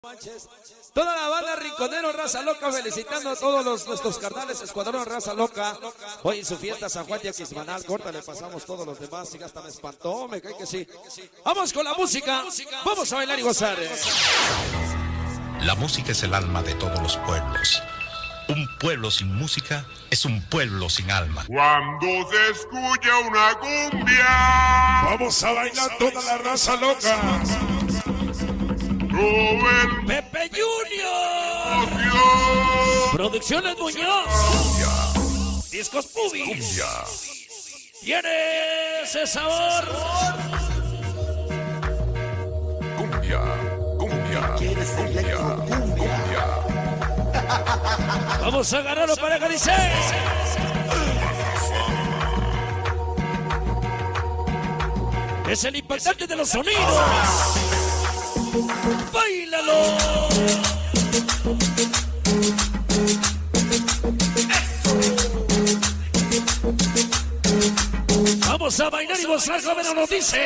Manches. Toda la banda Rinconero Raza Loca felicitando a todos nuestros carnales Escuadrón Raza Loca. Hoy en su fiesta San Juan de Aquismanal. Corta, le pasamos todos los demás. Y hasta me espantó, me cae que sí. Vamos con la música. Vamos a bailar y gozar. La música es el alma de todos los pueblos. Un pueblo sin música es un pueblo sin alma. Cuando se escucha una cumbia, vamos a bailar toda la raza loca. Pepe Junior, Producciones Muñoz, Cumbia. Discos Pubis. Cumbia. Tiene ese sabor. Cumbia. Cumbia. Cumbia. Cumbia. Vamos a ganarlo para que dice. Es el impactante de los sonidos. ¡Báilalo! Vamos a bailar y gozar, joven, nos dice.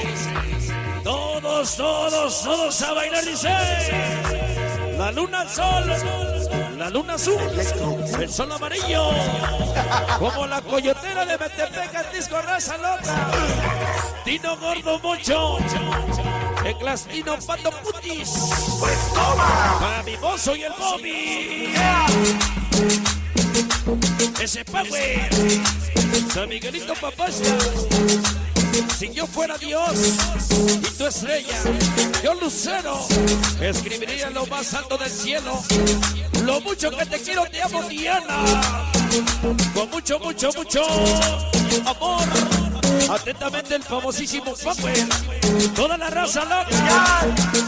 Todos a bailar, dice. La luna al sol, la luna azul, el sol amarillo, como la coyotera de Metepec, el disco Raza Loca. Tino Gordo Mucho, el Clasino Pando Putis, Pues toma. para mi mozo y el Bobby. Ese Power, San Miguelito Papasta. Si yo fuera Dios y tu estrella, yo lucero, escribiría lo más alto del cielo. Lo mucho que te quiero, te amo, Diana. Con mucho amor. Atentamente el famosísimo Power. Toda la raza loca.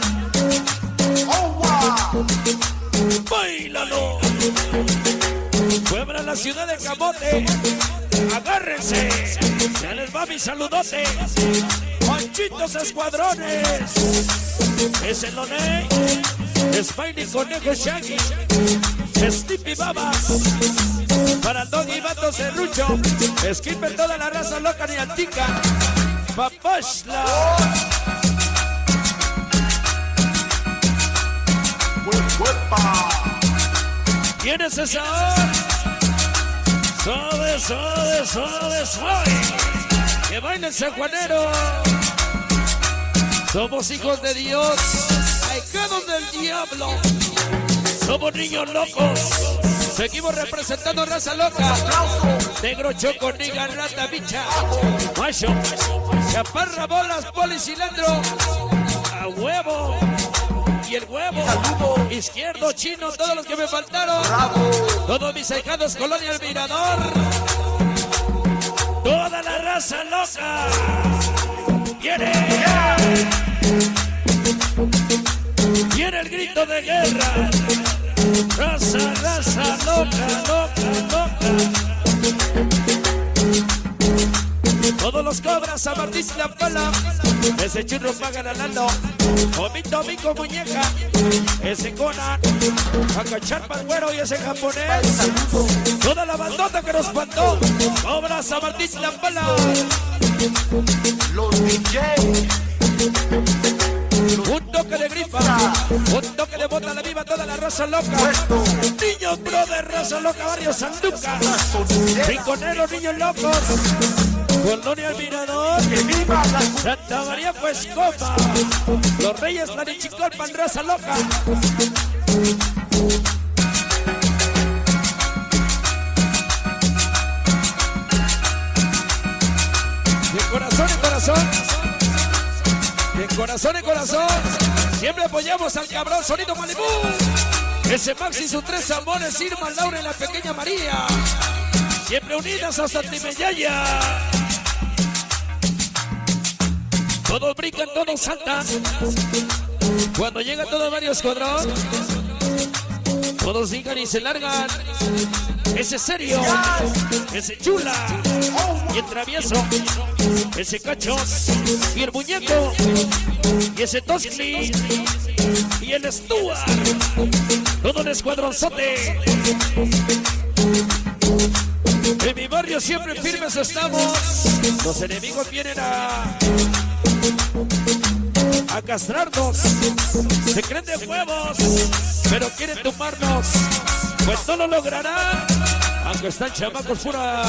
¡Báilalo! Puebla la ciudad de Camote. Agárrense, ya les va mi saludote. Manchitos Escuadrones, es el Loney, Smiley Conejo Shaggy, Sleepy Babas, para el Doggy Vato Serrucho, Skipper toda la raza loca ni antica, Papashla. ¿Quién es esa? Suave. Que baile San Juanero. Somos hijos de Dios, ahijados del diablo. Somos niños locos. Seguimos representando Raza Loca. Negro, choco, niga, rata, bicha, macho, chaparra, bolas, poli, cilantro. A huevo. Y el huevo, izquierdo, chino, todos los que me faltaron. Todos mis ahijados, Colonia El Mirador. Toda la raza loca. Viene el grito de guerra. Raza loca. Todos los cobras a Martín La Pala. Ese churro paga ganando. Omito, mico, muñeca. Ese Conan. Acacharpa, güero y ese japonés. Toda la bandota que nos faltó. Cobras a Martín La Pala. Los DJ. Un toque de gripa, un toque de bota la viva, toda la raza loca. Niños brother, raza loca, barrio San Lucas. Rinconeros, niños locos. Colonia El Mirador. Santa María Cuescopa. Los Reyes, Larichicalpan, raza loca. De corazón en corazón. De corazón en corazón, siempre apoyamos al cabrón Sonido Malibú. Ese Maxi y sus tres amores, Irma, Laura y la pequeña María. Siempre unidas hasta Timeyaya. Todos brincan, todos saltan. Cuando llega todo varios escuadrón, todos digan y se largan. Ese serio, ese chula y el travieso, ese cachos y el muñeco y ese Tosli y el Stuart, todo el escuadronzote. En mi barrio siempre firmes estamos. Los enemigos vienen a a castrarnos. Se creen de huevos, pero quieren tumbarnos. Pues no lo lograrán, aunque están chamacos pura.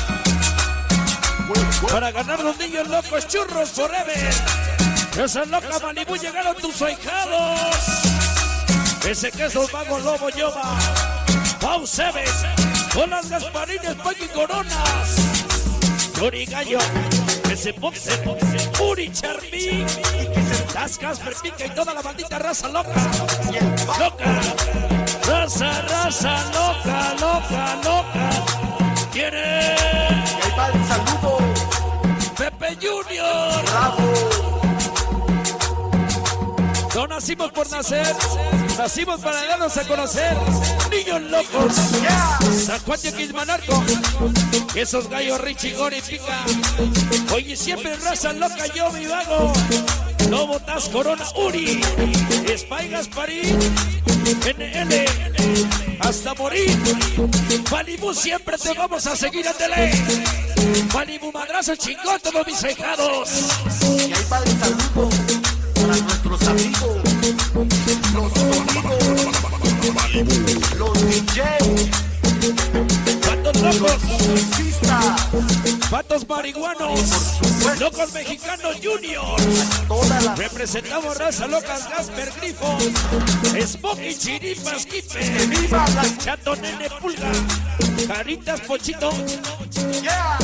Para ganar los niños locos, churros forever. Esa loca Malibú, llegaron tus ahijados. Ese queso vago lobo yoba. Pau Seven, con las Gasparines, Paco y Coronas. Yuri Gallo, ese boxe, Uri Charmy, las Casper Pica y toda la bandita raza loca. Loca, raza loca, loca, loca. Tiene el saludo. Pepe Junior. Bravo. No nacimos por nacer, nacimos para darnos a conocer. Niños locos, San Juan de Quismanarco, esos gallos Richie, Gori, Pica. Oye, siempre raza loca, yo mi vago. Lobo, Taz, Corona, Uri, Spy, Gasparín, NL, hasta morir. Malibú, siempre te vamos a seguir a tele. Malibú, madrazo, chingón, todos mis ahijados. Y ahí va el saludo para nuestros amigos, los sonidos, los DJ, Patos locos, pista, patos marihuanos, locos mexicanos juniors. toda la Representamos raza locas, Gasper, Grifo, Smokey, Chiripas, Kipe, viva la Chato, Nene, Pulga, Caritas, Pochito, yeah.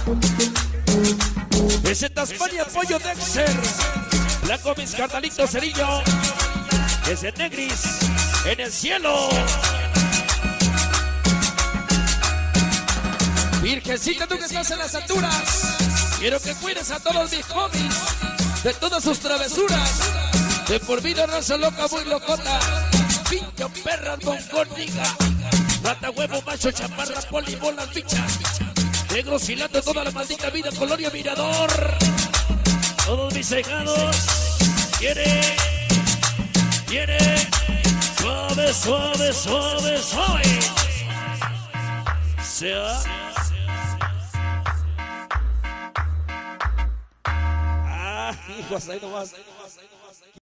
ese Tasmania, Pollo, Dexter, Blanco, mis carnalitos, Cerillo, ese Negris, en el cielo. Virgencita, tú que estás en las alturas, quiero que cuides a todos mis hobbies de todas sus travesuras. De por vida, raza loca, muy locota, pincho, perras, boncónica, rata, huevo, macho, chaparra, poli, bolas, bicha, negro, cilantro, toda la maldita vida, Colonia Mirador. Todos mis ahijados, quiere, suave, suave, suave, suave. Sea. Hijos, ahí nomás.